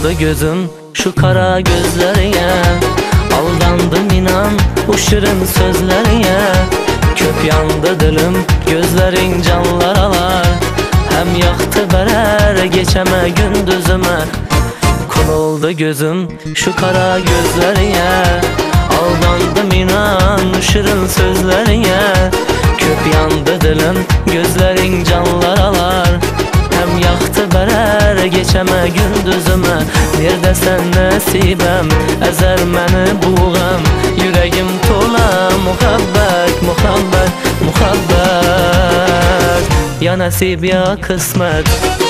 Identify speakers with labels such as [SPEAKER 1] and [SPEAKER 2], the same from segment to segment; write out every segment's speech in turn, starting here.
[SPEAKER 1] Kırıldı gözüm şu kara gözlerine, aldandım inan bu şirin sözlerine. Köp yandı dilim gözlerin canlar alar, hem yaktı berer geçeme gündüzüme. Konuldu gözüm şu kara gözlerine, aldandım inan şirin sözlerine. Köp yandı dilim gözlerin canlar alar, hem yaktı berer geçeme gündüzüme. Neredesən nasibem ezer məni buğam, yüreğim tola muhabbet muhabbet muhabbet. Ya nasib ya kısmet.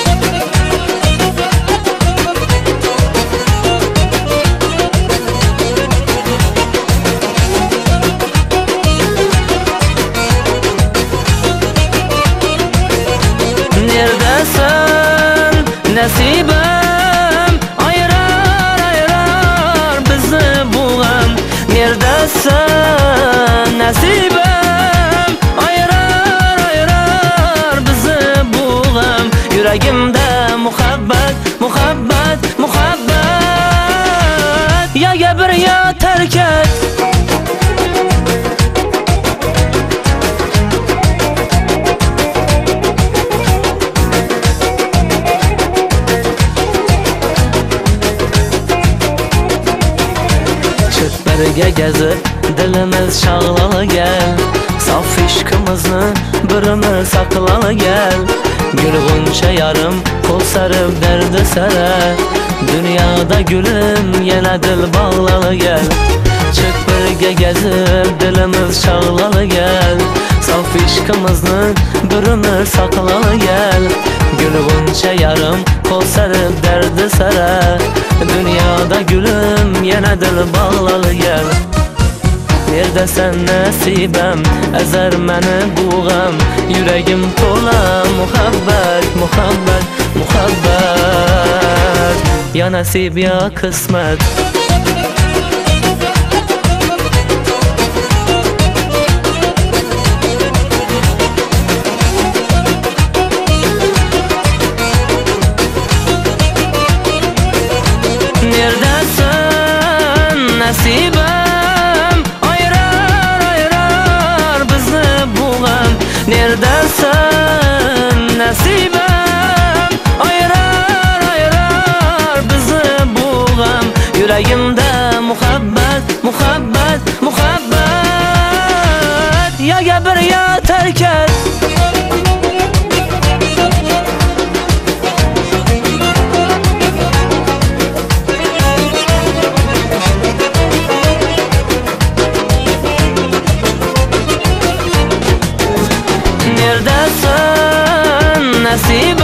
[SPEAKER 1] Neredesən nasibem, ayırar ayırar bizi buğam. Neredesən nasibem, ayırar ayırar bizi buğam. Yüreğimde muhabbet muhabbet muhabbet. Ya gebir ya terk et. Birge gezip dilimiz şağlalı gel, saf işkimizni birimiz saklalı gel. Gülgünçe yarım kol sarıp derdi sara, dünyada gülüm yine dil bağlalı gel. Çık birge gezip dilimiz şağlalı gel, saf işkimizni birimiz saklalı gel. Gülgünçe yarım kol sarıp derdi sara, dünyada gülüm yine dil bağlalı gel. Neredesən nasibem ezer məni buğam, yüreğim tola muhabbet muhabbet muhabbet. Ya nasib ya kısmet. Neredesən nasibem, ayırar ayırar bizi buğam. Neredesən nasibem, ayırar ayırar bizi buğam. Yüreğimde muhabbet muhabbet muhabbet. Ya gebir ya terk et. Neredesən nasib